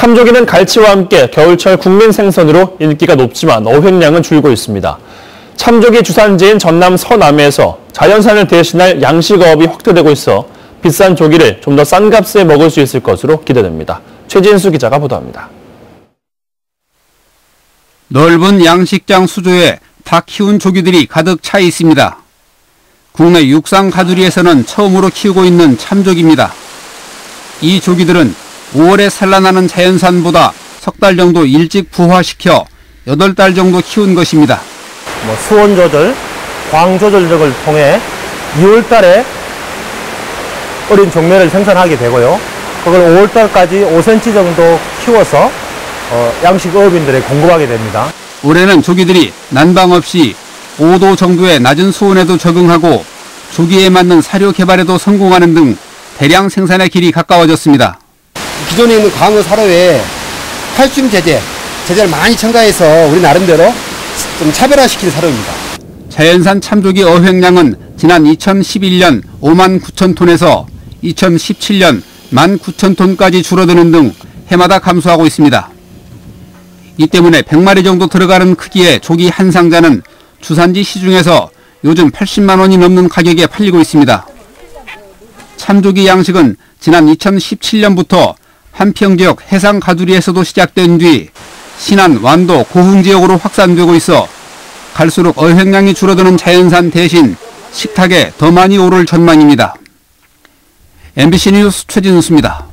참조기는 갈치와 함께 겨울철 국민 생선으로 인기가 높지만 어획량은 줄고 있습니다. 참조기 주산지인 전남 서남에서 자연산을 대신할 양식어업이 확대되고 있어 비싼 조기를 좀 더 싼 값에 먹을 수 있을 것으로 기대됩니다. 최진수 기자가 보도합니다. 넓은 양식장 수조에 다 키운 조기들이 가득 차 있습니다. 국내 육상 가두리에서는 처음으로 키우고 있는 참조기입니다. 이 조기들은 5월에 산란하는 자연산보다 석 달 정도 일찍 부화시켜 8달 정도 키운 것입니다. 수온 조절, 광 조절 등을 통해 2월 달에 어린 종매를 생산하게 되고요. 그걸 5월 달까지 5cm 정도 키워서 양식어업인들에 공급하게 됩니다. 올해는 조기들이 난방 없이 5도 정도의 낮은 수온에도 적응하고 조기에 맞는 사료 개발에도 성공하는 등 대량 생산의 길이 가까워졌습니다. 기존에 있는 광어 사료에 칼슘 제재를 많이 첨가해서 우리 나름대로 좀 차별화시킨 사료입니다. 자연산 참조기 어획량은 지난 2011년 5만 9천 톤에서 2017년 1만 9천 톤까지 줄어드는 등 해마다 감소하고 있습니다. 이 때문에 100마리 정도 들어가는 크기의 조기 한 상자는 주산지 시중에서 요즘 80만 원이 넘는 가격에 팔리고 있습니다. 참조기 양식은 지난 2017년부터 한평 지역 해상 가두리에서도 시작된 뒤 신안, 완도, 고흥 지역으로 확산되고 있어 갈수록 어획량이 줄어드는 자연산 대신 식탁에 더 많이 오를 전망입니다. MBC 뉴스 최진수입니다.